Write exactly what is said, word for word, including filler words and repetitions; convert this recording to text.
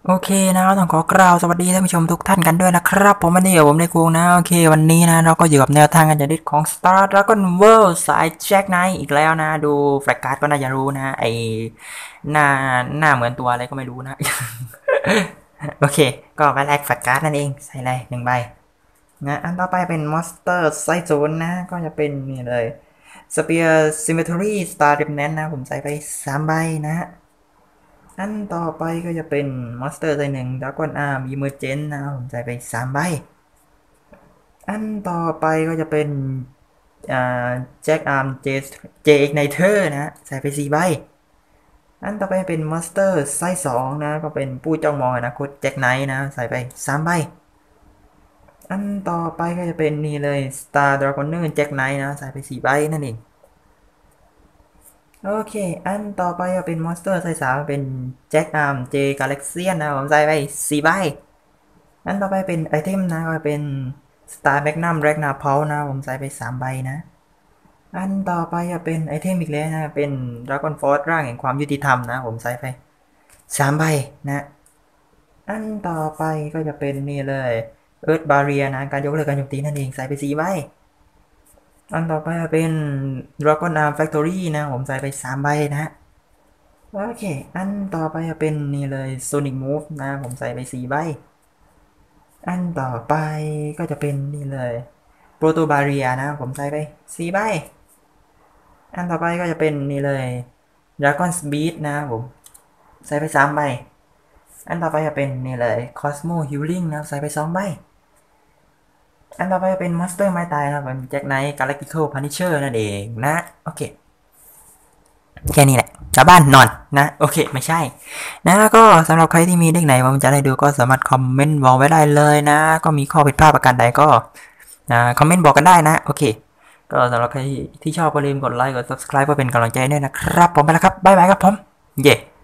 โอเคนะต้องขอกล่าวสวัสดีท่านผู้ชมทุกท่านกันด้วยนะครับผมวันนี้ผมในกรุงนะโอเควันนี้นะเราก็อยู่กับแนวทางการจัดดิสของ Star Dragon World สายแจ็คไนท์อีกแล้วนะดูแฟลกการ์ดก็น่าจะรู้นะไอหน้าหน้าเหมือนตัวอะไรก็ไม่รู้นะ โอเคก็ไปแลกแฟลกการ์ดนั่นเองใส่เลยหนึ่งใบนะอันต่อไปเป็นมอนสเตอร์ไซโซนนะก็จะเป็นนี่เลยสเปียร์ซิมเมทรีสตาร์เดมแนนนะผมใส่ไปสามใบนะอันต่อไปก็จะเป็นมอนสเตอร์ใส่หนึ่งดากอนอาร์มีเมอร์เจนนะผมใส่ไปสามใบอันต่อไปก็จะเป็นแจ็คอาร์มเจเจเอกไนเทอร์นะใส่ไปสี่ใบอันต่อไปเป็นมอนสเตอร์ไซส์สองนะก็เป็นผู้จ้องมองอนาคตแจ็คไนท์นะใส่ไปสามใบอันต่อไปก็จะเป็นนี่เลย Star Dragoner แจ็คไนท์นะใส่ไปสี่ใบนั่นเองโอเคอันต่อไปก็เป็นมอนสเตอร์ไซส์สามเป็นแจ็คอาร์มเจกาแล็กเซียนนะผมใส่ไปสี่ใบอันต่อไปเป็นไอเทมนะก็เป็น Star Magnum Ragnar Pulse นะผมใส่ไปสามใบนะอันต่อไปจะเป็นไอเทมอีกแล้วนะเป็น Dragon Force ร่างแห่งความยุติธรรมนะผมใส่ไปสามใบนะอันต่อไปก็จะเป็นนี่เลย Earth Barrier นะการยกเลิกการโจมตีนั่นเองใส่ไปสี่ใบอันต่อไปเป็น Dragon Arm Factory นะผมใส่ไปสามใบนะโอเคอันต่อไปจะเป็นนี่เลย Sonic Move นะผมใส่ไปสี่ใบอันต่อไปก็จะเป็นนี่เลย Proto Barrier นะผมใส่ไปสี่ใบอันต่อไปก็จะเป็นนี่เลย Dragon's Beat นะผมใส่ไปสามใบอันต่อไปจะเป็นนี่เลย Cosmo Healing นะใส่ไปสองใบอันต่อไปเป็น Monster ไม้ตายนะเป็น Jack Knight Galactical Punisher นั่นเองนะโอเคแค่นี้แหละชาวบ้านนอนนะโอเคไม่ใช่นะก็สำหรับใครที่มีเด็กไหนผมจะได้ดูก็สามารถคอมเมนต์บอกไว้ได้เลยนะก็มีข้อผิดพลาดประการใดก็นะคอมเมนต์บอกกันได้นะโอเคก็สำหรับใครที่ชอบก็อย่าลืมกดไลค์กด ซับสไครบ์ เพื่อเป็นกำลังใจด้วยนะครับผมไปแล้วครับบ๊ายบายครับผมเย่